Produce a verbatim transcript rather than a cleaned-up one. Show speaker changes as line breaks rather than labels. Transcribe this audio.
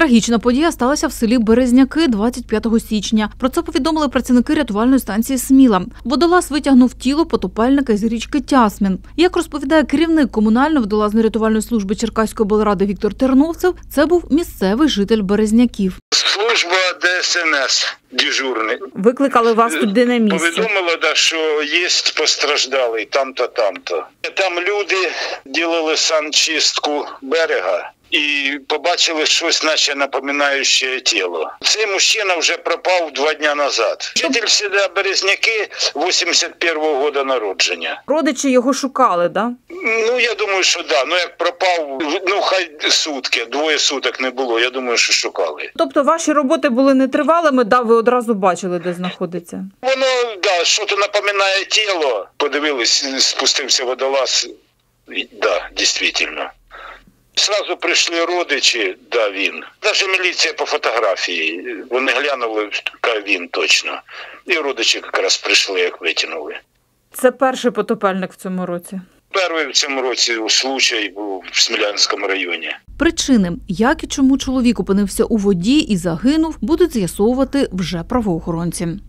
Трагічна подія сталася в селі Березняки двадцять п'ятого січня. Про це повідомили працівники рятувальної станції «Сміла». Водолаз витягнув тіло потопельника з річки Тясмин. Як розповідає керівник комунальної водолазно-рятувальної служби Черкаської облради Віктор Терновцев, це був місцевий житель Березняків.
Служба Де Ес Ен Ес дежурний.
Викликали вас туди на місце?
Повідомила, да, що є постраждалий там-то, там-то. Там люди робили санчистку берега і побачили щось, наче напоминаюче тіло. Цей мужчина вже пропав два дні назад. Житель села Березняки вісімдесят першого року народження.
Родичі його шукали, да?
Ну, я думаю, що да. Ну, як пропав, ну, хай сутки, двоє суток не було, я думаю, що шукали.
Тобто ваші роботи були нетривалими, да, ви одразу бачили, де знаходиться?
Воно, да, що-то напоминає тіло. Подивились, спустився водолаз, і, да, дійсно. Сразу прийшли родичі, да, він. Навіть міліція по фотографії, вони глянули, така він точно. І родичі якраз прийшли, як витягнули.
Це перший потопельник в цьому році?
Перший в цьому році случай був в Смілянському районі.
Причини, як і чому чоловік опинився у воді і загинув, будуть з'ясовувати вже правоохоронці.